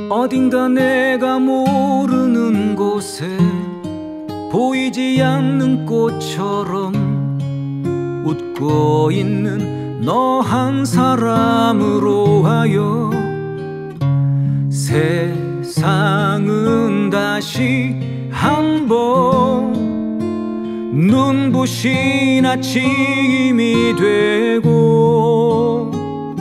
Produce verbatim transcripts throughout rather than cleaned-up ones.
어딘가 내가 모르는 곳에 보이지 않는 꽃처럼 웃고 있는 너 한 사람으로 하여 세상은 다시 한번 눈부신 아침이 되고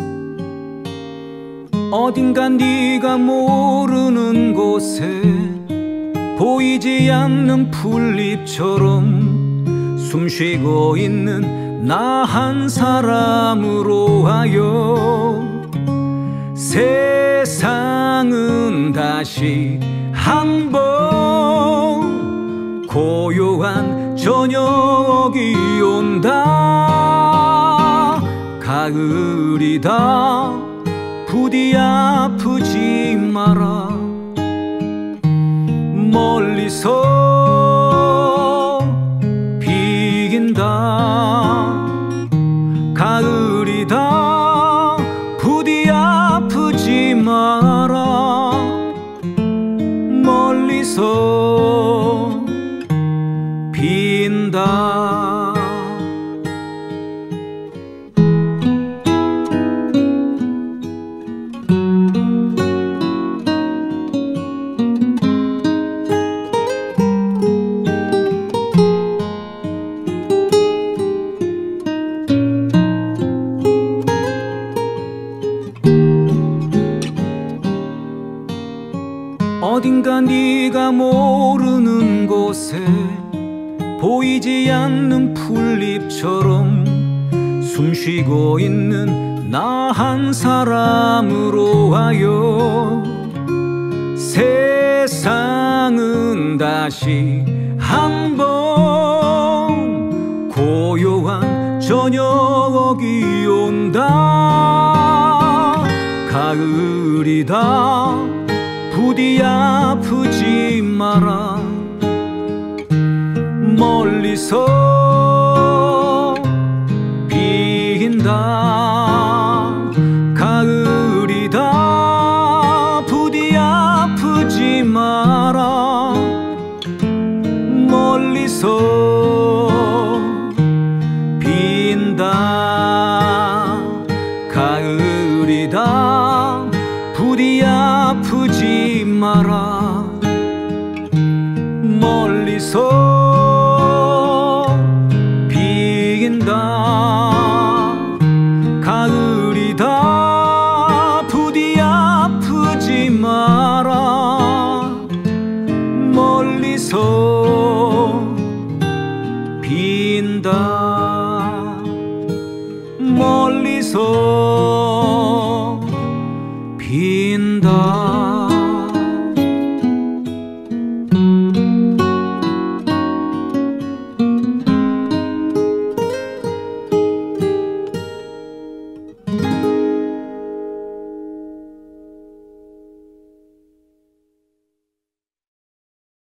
어딘가 네가 모르는 곳에 보이지 않는 풀잎처럼 숨쉬고 있는 나 한 사람으로 하여 세상은 다시 한번 고요한 저녁이 온다. 가을이다 부디 아프지 마라. 멀리서 비긴다. 가을이다 부디 아프지 마라. 멀리서 빈다. 어딘가 네가 모르는 곳에 보이지 않는 풀잎처럼 숨쉬고 있는 나 한 사람으로 하여 세상은 다시 한번 고요한 저녁이 온다. 가을이다 부디 아프지 마라. 멀리서 빈다. 가을이다 부디 아프지 마라. 멀리서 빈다. 가을이다 부디 아프지 마라. 멀리서 비긴다. 가을이다 부디 아프지 마라. 멀리서 빈다. 멀리서 빈다.